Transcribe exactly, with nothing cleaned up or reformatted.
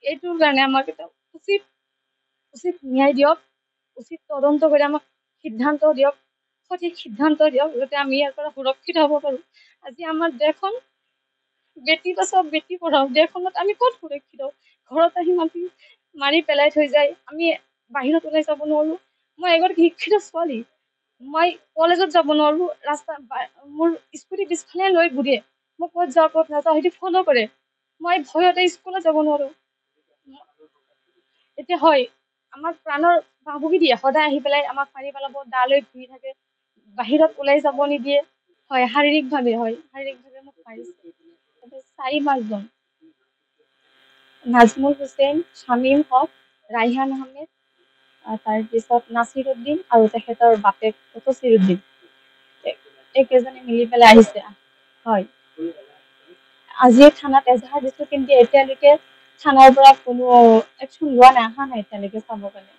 এইটোৰ কাৰণে আমাক এটা উচিত উচিত ন্যায় দিয়ক, উচিত তদন্ত কৰি আমাক সিদ্ধান্ত দিয়ক, সঠিক সিদ্ধান্ত দিয়ক, যাতে আমি ইয়াৰ পৰা সুৰক্ষিত হ'ব পাৰো। আজি আমাৰ দেশখন বেটি বচাওক বেটি পঢ়াওক, দেশখনত আমি ক'ত সুৰক্ষিত? ঘৰত আহি মাতি মাৰি পেলাই থৈ যায়, আমি বাহিৰত ওলাই যাব নোৱাৰো। মই এগৰাকী শিক্ষিত ছোৱালী, মই কলেজত যাব নোৱাৰো, ৰাস্তা মোৰ স্কুটি পিছফালে লৈ ঘূৰে, মই ক'ত যাওঁ ক'ত নাযাওঁ সেইটো ফ'ল' কৰে, মই ভয়তে স্কুলত যাব নোৱাৰো। এতিয়া হয় আমাক প্ৰাণৰ ভাবুকি দিয়ে, সদায় আহি পেলাই আমাক মাৰি পেলাব, দা লৈ ঘূৰি থাকে, বাহিৰত ওলাই যাব নিদিয়ে। হয় শাৰীৰিকভাৱে হয় শাৰীৰিকভাৱে মোক মাৰিছে। চাৰি পাঁচজন, নাজমুল হুছেইন, শামীম হক, ৰাইহান আহমেদ, তাৰপিছত নাছিৰ উদ্দিন আৰু তেখেতৰ বাপেক তচিৰ উদ্দিন, এইকেইজনে মিলি পেলাই আহিছে। হয় আজি থানাত এজাহাৰ দিছো, কিন্তু এতিয়ালৈকে থানাৰ পৰা কোনো একচন লোৱা নাই, অহা নাই এতিয়ালৈকে চাবৰ কাৰণে।